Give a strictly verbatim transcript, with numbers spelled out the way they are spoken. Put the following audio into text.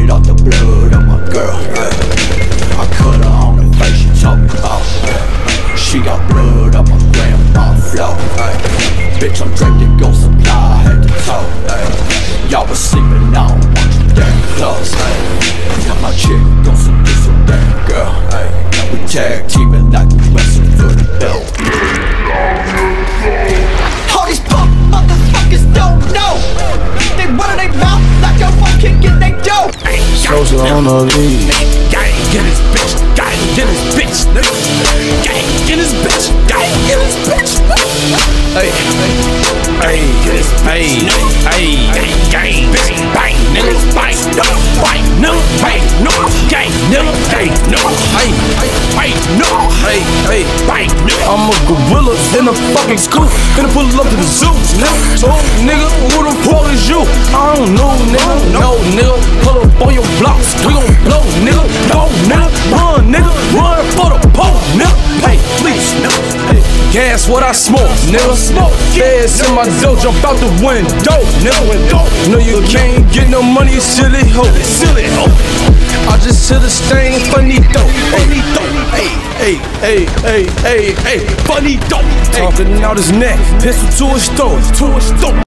bleed off the blood of my girl. Ay. I cut her on the face, she talking about. Ay. She got blood on my grandma flow. Ay. Bitch, I'm Drake, the ghost supply, I had to talk. Y'all was sleeping on, want you damn close. Got my chick, gon' seduce a damn girl. Ay. We tag teaming like we wrestle for the belt. All these punk motherfuckers don't know. They run in their mouth like a one kick in they dough. Social on the lead. Gang, get his bitch. Gang, get his bitch. Gang, get his bitch. Gang, get his bitch. Hey, hey, get his bitch. Hey, gang, bitch, bang, niggas, bang, no, bang, no, bang, no, gang, nigga, gang, no, hey, hey, no, hey, hey, bang, no. I'm a gorilla in a fucking school. Finna pull up to the zoo, nigga. Oh, nigga, who the fuck is you? I don't know, nigga. No, nigga. Pull up on your blocks. We gon' blow, nigga. Go, nigga. Run, nigga. Run for the pole, nigga. Hey, please, nigga. Hey, gas what I smoke, nigga. Smoke. Feds in my dough, jump out the window, nigga. No, you can't get no money, you silly hoe. Silly hoe. I just hit a stain, funny dope. Funny dope. Hey, hey, hey, hey, hey, hey, funny dope. Talking out his neck, pistol to his throat, to his throat.